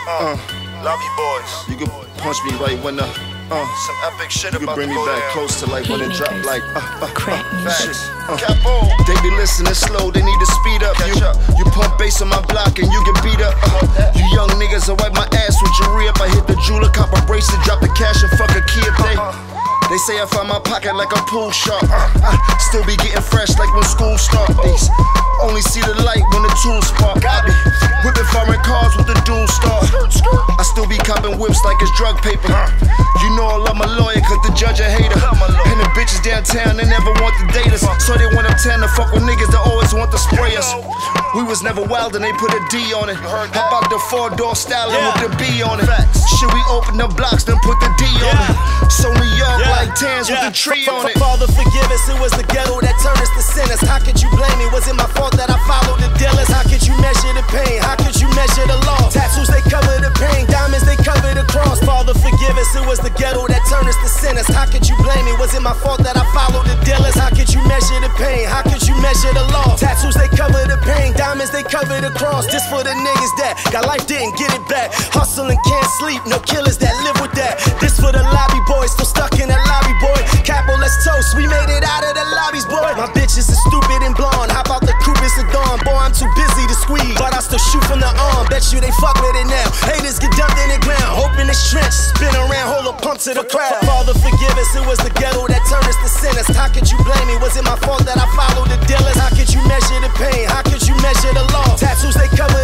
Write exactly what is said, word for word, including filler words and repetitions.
Uh, Lobby boys. You can punch me right when the uh, some epic shit you can about bring to me go back down. close to like when it drop like uh, uh, Crack uh, music. facts. Uh, Capo. They be listening slow, they need to speed up. Catch You up. you pump bass on my block and you get beat up. Uh, you young niggas, I wipe my ass with your re-up. I hit the jeweler, cop a bracelet, drop the cash and fuck a key if they. They say I find my pocket like a pool shark. Uh, I still be getting fresh like when school start. These only see the light when the tools spark. I be whipping foreign cars with the dual star. I still be copping whips like it's drug paper. You know I love my lawyer cause the judge a hater. And the bitches downtown, they never want to date us. So they want uptown to fuck with niggas that always want to spray us. We was never wild and they put a D on it. How about the four door styling Yeah. with the B on it? Shit, we open the blocks, then put the D on it. So New York Yeah. like Tans with the tree on it. Father, forgive us, it was the ghetto that turned us to sinners. How could you blame me? Was it my fault that I followed the dealers? How could you measure the pain? How could you measure the loss? Tattoos, they cover the pain. Diamonds, they cover the cross. Father, forgive us, it was the ghetto that turned us to sinners. How could you blame me? Was it my fault that I followed the dealers? How could you measure the pain? How could you measure the loss? Tattoos, they cover the pain. Diamonds, they cover the cross. This for the niggas that got life, didn't get it back. Hustling, can't sleep, no killers that live with that. This for the lobby boys, still stuck in that lobby boy. Capo, let's toast, we made it out of the lobbies, boy. My bitches is stupid and blonde. Hop out the coupe, it's the dawn. Boy, I'm too busy to squeeze, but I still shoot from the arm. Bet you they fuck with it now. Haters get dumped in the ground. Hoping this trench, spin around, hold a pump to the crowd. Father, forgive us, it was the ghetto that turned us to sinners. How could you blame me? Was it my fault that I followed the dealers? How could you measure the pain? How could you measure the loss? Tattoos, they cover